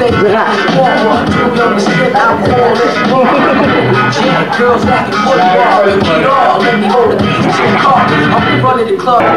Girls acting football, beat all, let me hold the keys to your car. I'm running the club.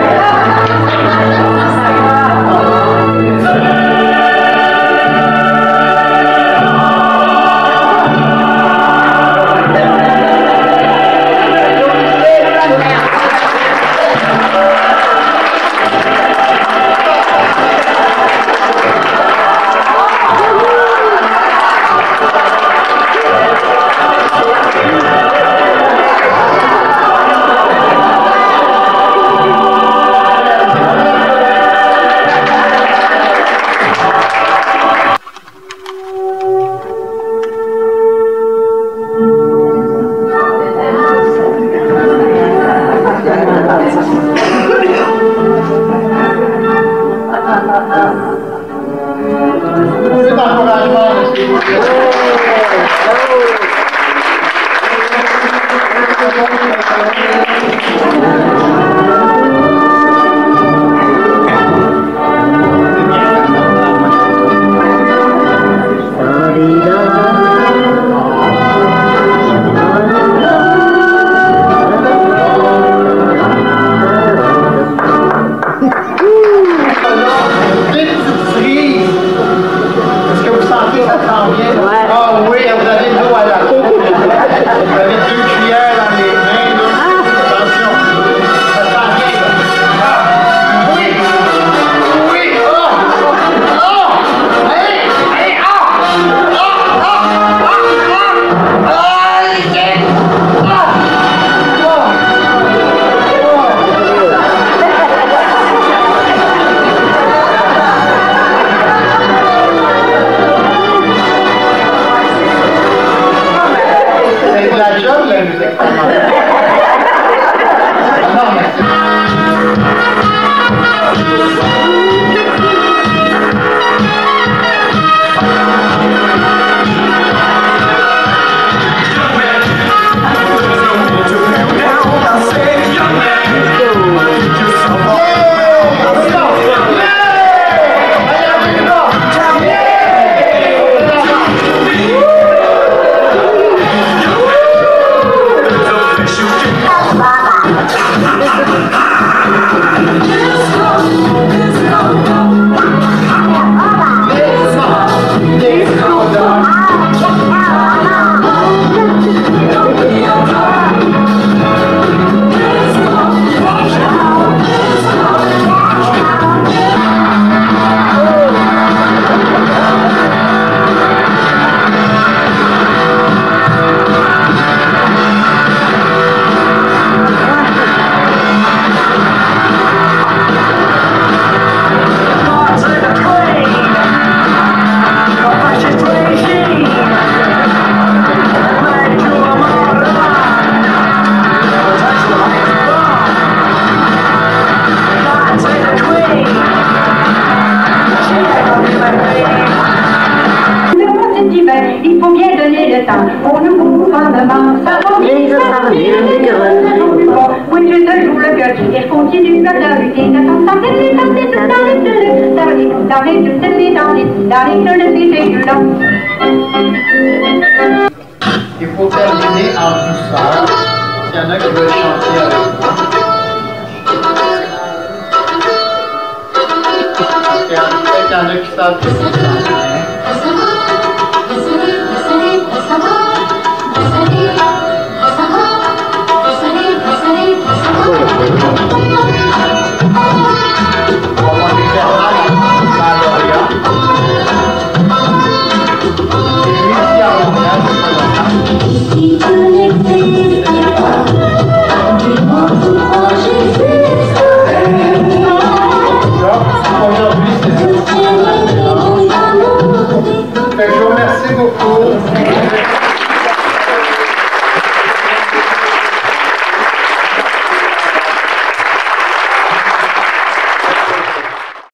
Il faut bien donner le temps pour le mouvement. Ça va bien, ça va bien, oui, je te joue le cœur et je continue à te lutter. Il faut terminer en douceur. S'il y en a qui veulent chanter avec moi. Il y en a qui savent